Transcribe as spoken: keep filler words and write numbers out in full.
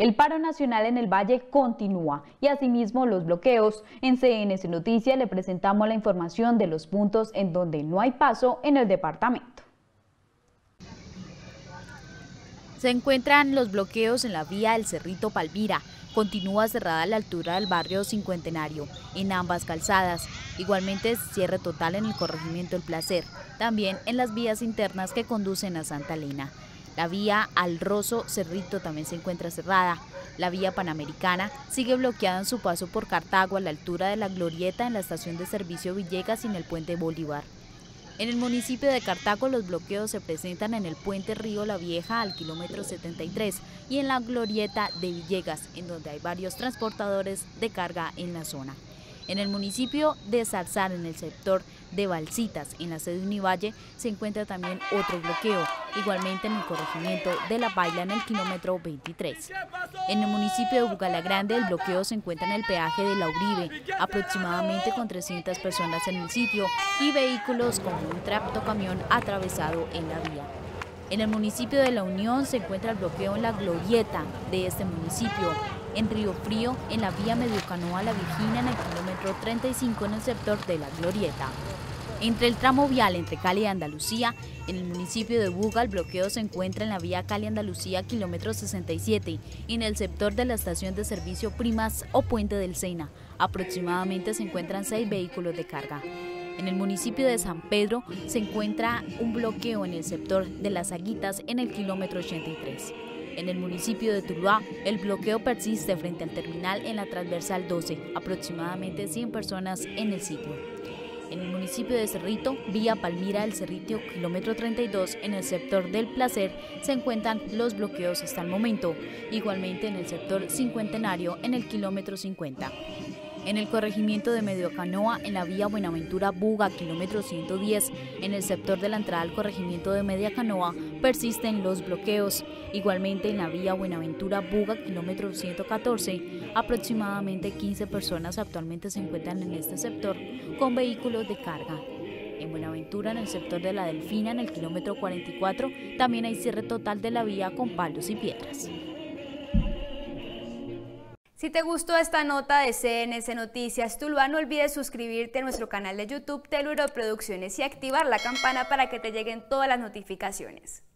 El paro nacional en el Valle continúa y asimismo los bloqueos. En C N C Noticias le presentamos la información de los puntos en donde no hay paso en el departamento. Se encuentran los bloqueos en la vía El Cerrito-Palmira. Continúa cerrada a la altura del barrio Cincuentenario, en ambas calzadas. Igualmente cierre total en el corregimiento El Placer, también en las vías internas que conducen a Santa Elena. La vía Al Rosso-Cerrito también se encuentra cerrada. La vía Panamericana sigue bloqueada en su paso por Cartago a la altura de la Glorieta en la estación de servicio Villegas y en el puente Bolívar. En el municipio de Cartago los bloqueos se presentan en el puente Río La Vieja al kilómetro setenta y tres y en la glorieta de Villegas, en donde hay varios transportadores de carga en la zona. En el municipio de Zarzal, en el sector de Balsitas, en la sede Univalle, se encuentra también otro bloqueo, igualmente en el corregimiento de La Paila en el kilómetro veintitrés. En el municipio de Bugalagrande el bloqueo se encuentra en el peaje de La Uribe, aproximadamente con trescientas personas en el sitio y vehículos con un tractocamión atravesado en la vía. En el municipio de La Unión se encuentra el bloqueo en la glorieta de este municipio, en Río Frío, en la vía Mediocanoa La Virginia en el kilómetro treinta y cinco en el sector de la glorieta. Entre el tramo vial entre Cali y Andalucía, en el municipio de Buga el bloqueo se encuentra en la vía Cali-Andalucía kilómetro sesenta y siete y en el sector de la estación de servicio Primas o Puente del Sena. Aproximadamente se encuentran seis vehículos de carga. En el municipio de San Pedro se encuentra un bloqueo en el sector de Las Aguitas en el kilómetro ochenta y tres. En el municipio de Tuluá, el bloqueo persiste frente al terminal en la transversal doce, aproximadamente cien personas en el sitio. En el municipio de Cerrito, vía Palmira del Cerrito, kilómetro treinta y dos, en el sector del Placer, se encuentran los bloqueos hasta el momento. Igualmente en el sector Cincuentenario, en el kilómetro cincuenta. En el corregimiento de Mediocanoa, en la vía Buenaventura-Buga, kilómetro ciento diez, en el sector de la entrada al corregimiento de Mediacanoa, persisten los bloqueos. Igualmente en la vía Buenaventura-Buga, kilómetro ciento catorce, aproximadamente quince personas actualmente se encuentran en este sector con vehículos de carga. En Buenaventura, en el sector de la Delfina, en el kilómetro cuarenta y cuatro, también hay cierre total de la vía con palos y piedras. Si te gustó esta nota de C N C Noticias Tuluá, no olvides suscribirte a nuestro canal de YouTube Teluro Producciones y activar la campana para que te lleguen todas las notificaciones.